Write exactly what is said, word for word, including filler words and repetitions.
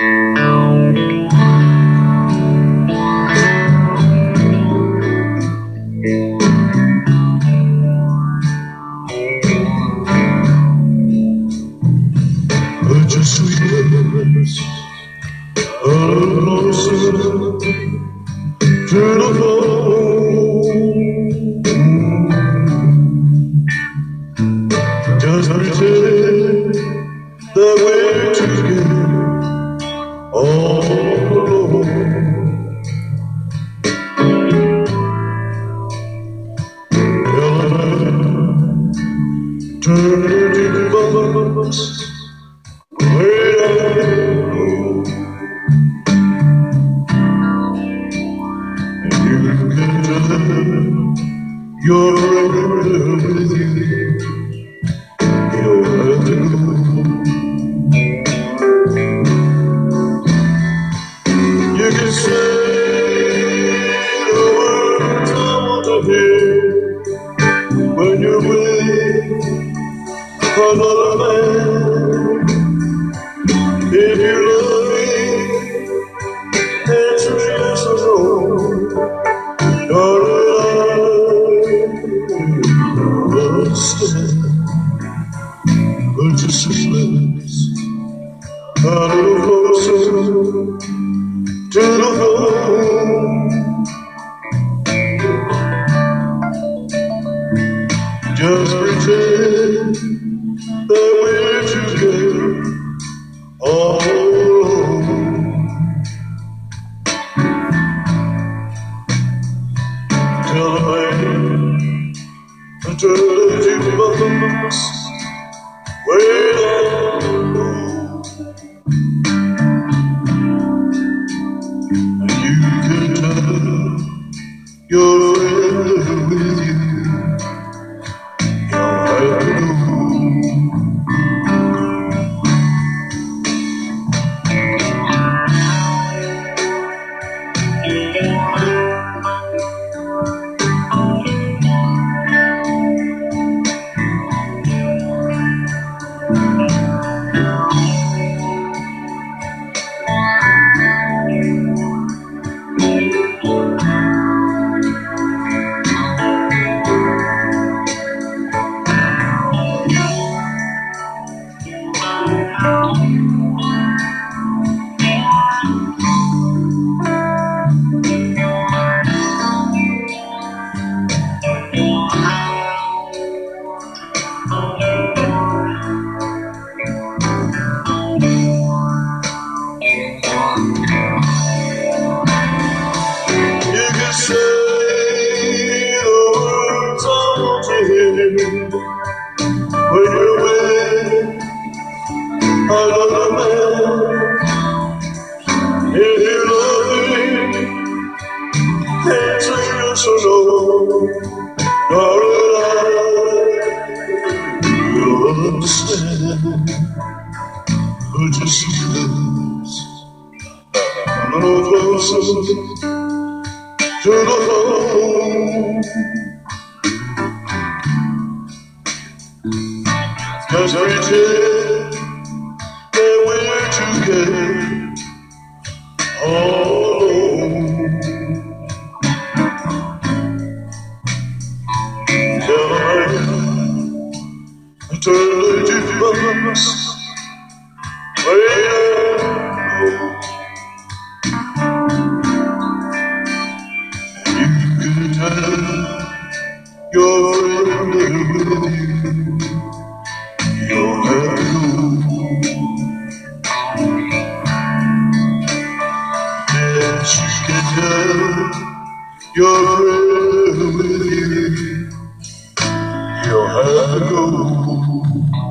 But your sweetness closer to the phone. Just pretend that we're together all alone. Turn the jukebox way down low, and you can tell your friend with you. You don't have to go. You can say the words I want to hear when you're with another man. If you love me, answer yes or no. Darling, I understand. But just as lips a little closer to the phone. Just pretend that we're together all alone. Tell the man to turn the jukebox way down low, and you can tell your friend with you. You don't have to go. You can say the words I want to hear when you're with another man. If you love me, answer yes or no. Darling, I will understand. But just lips a little closer to the phone. Just pretend that we're together all alone. Tell the man to turn the jukebox way down low, and you can tell your friend with you. You don't have to go. Yes, you can tell your friend with you. You don't have to go.